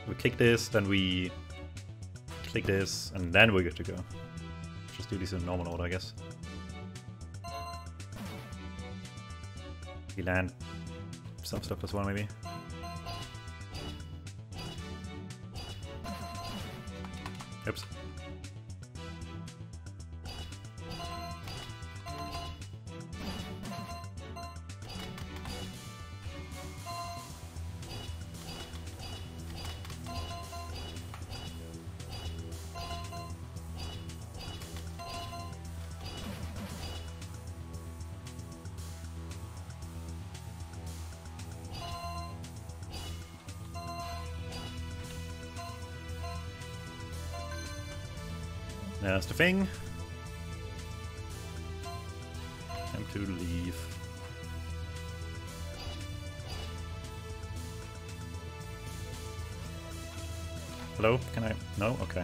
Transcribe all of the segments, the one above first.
We kick this, then we click this, and then we're good to go. Just do this in normal order, I guess. We land some stuff as well, maybe. Oops. That's the thing. Time to leave. Hello? Can I? No? Okay.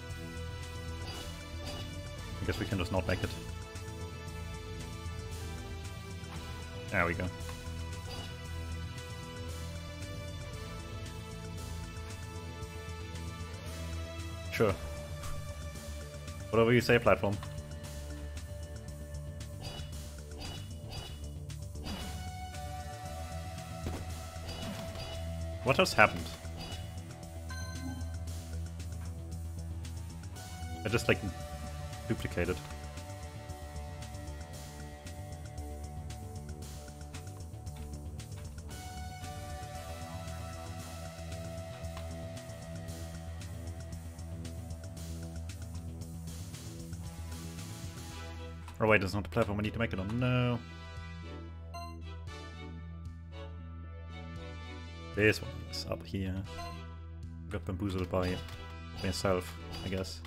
I guess we can just not make it. There we go. Sure. Whatever you say, platform. What has happened? I just like duplicated. Oh wait, it's not the platform I need to make it on. No. This one is up here. Got bamboozled by myself, I guess.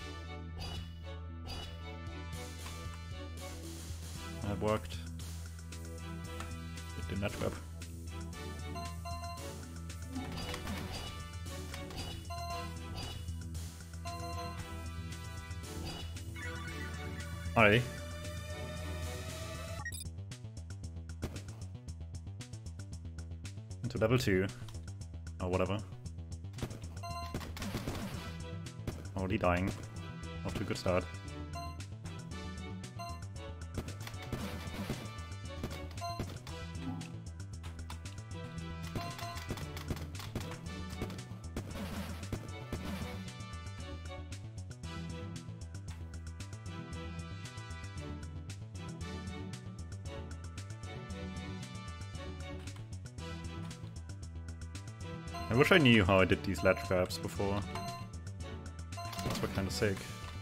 That worked. It did not work. Alrighty. Into level 2. Or whatever. Already dying. Off to a good start. I wish I knew how I did these ledge grabs before. Those were kind of sick.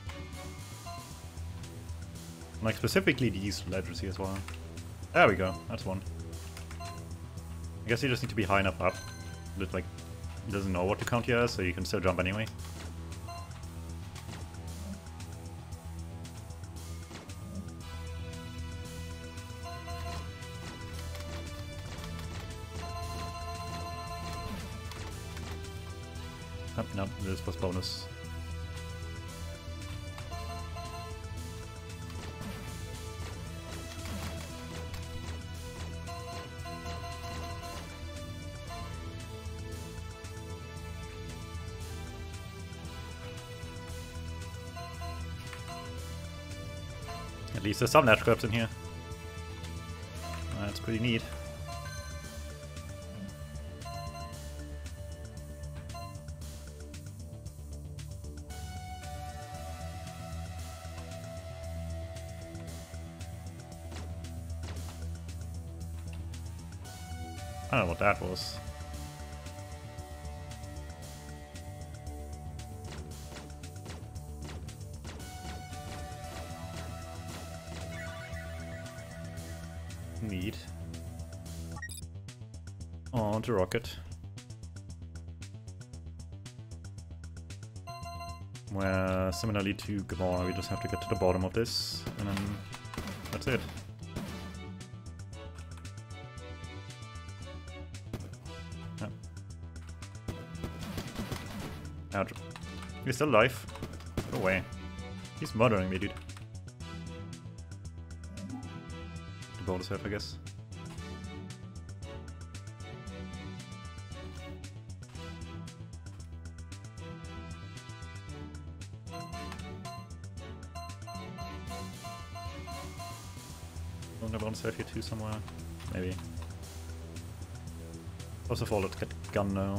Like specifically these ledges here as well. There we go, that's one. I guess you just need to be high enough up that like it doesn't know what to count you as, so you can still jump anyway. Oh, no, this was bonus. At least there's some ledge grabs in here. That's pretty neat. I don't know what that was. Neat. On to rocket. Where similarly to Gamora, we just have to get to the bottom of this, and then that's it. Ouch. He's still alive. Go away. He's murdering me, dude. The bonus head, I guess. Wasn't a bonus save here too somewhere? Maybe. First of all, let's get gun now.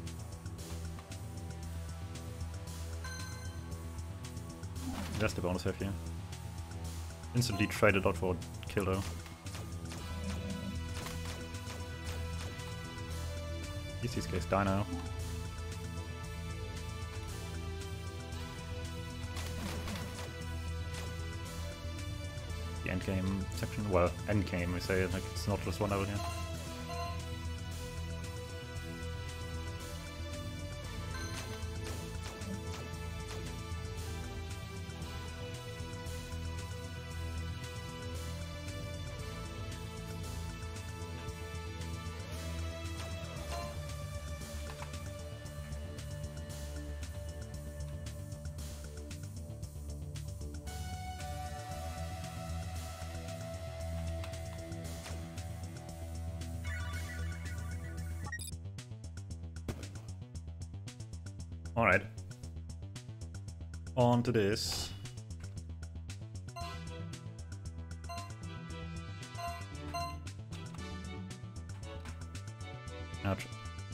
There's the bonus save here. Instantly traded out for kill though. These guys die now. The endgame section? Well, endgame we say, like it's not just one level here. Alright. On to this. Ouch.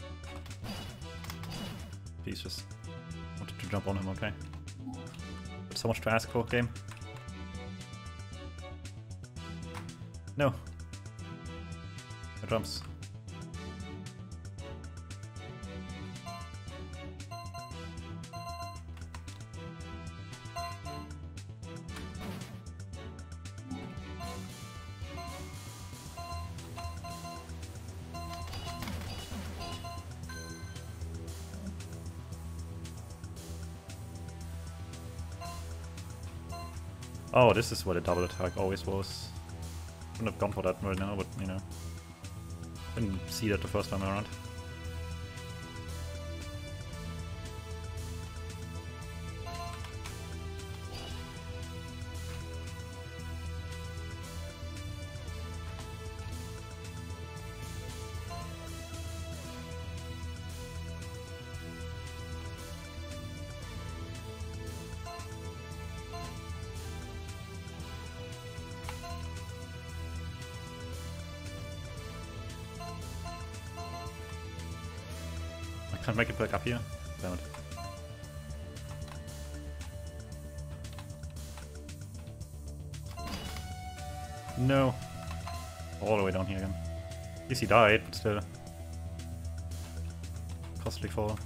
Please just wanted to jump on him, okay. But so much to ask for, game. No. No jumps. Oh, this is what a double attack always was. Wouldn't have gone for that right now, but you know. Didn't see that the first time around. Can't make it back up here. Damn it. No. All the way down here again. At least he died, but still. Costly fall.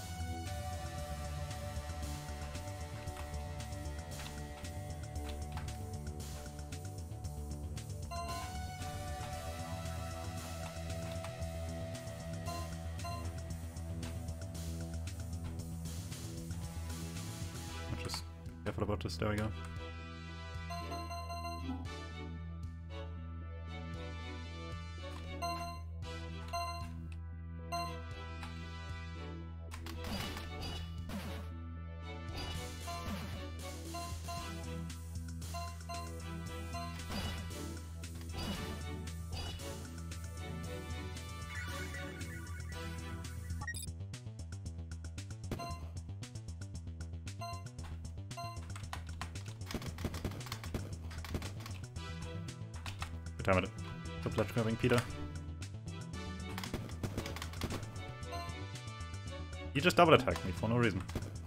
Just careful about this, there we go. Good time at it. Good luck grabbing Peter. You just double attacked me for no reason.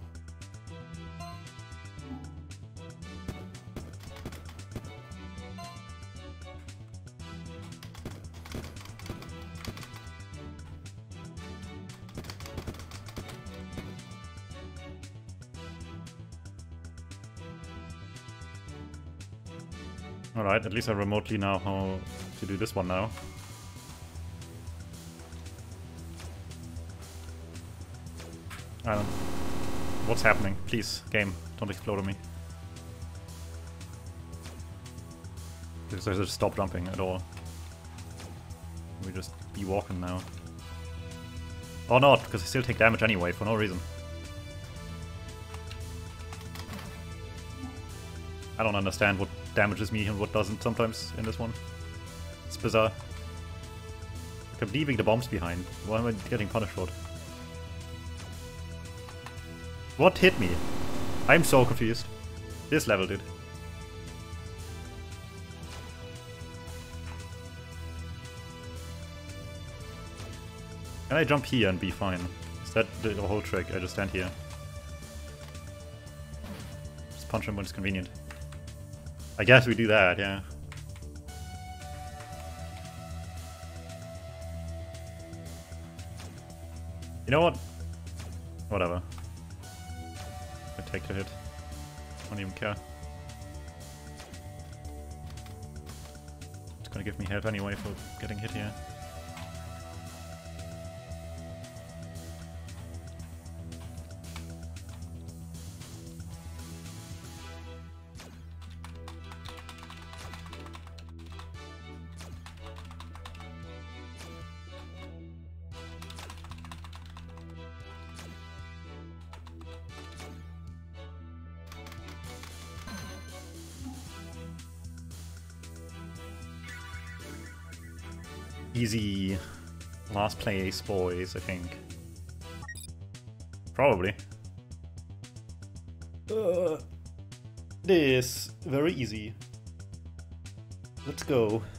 Alright, at least I remotely know how to do this one now. I don't... What's happening? Please, game, don't explode on me. Just stop jumping at all. We just be walking now. Or not, because I still take damage anyway, for no reason. I don't understand what damages me and what doesn't sometimes in this one. It's bizarre. Like I'm leaving the bombs behind. Why am I getting punished for it? What hit me? I'm so confused. This level did. Can I jump here and be fine? Is that the whole trick? I just stand here. Just punch him when it's convenient. I guess we do that, yeah. You know what? Whatever. I take the hit. Don't even care. It's gonna give me health anyway for getting hit here. Easy last place, boys, I think. Probably. It is very easy. Let's go.